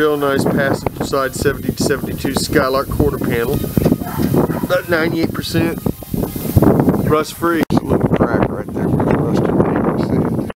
real nice passenger side 70 to 72 Skylark quarter panel. About 98%. Rust free.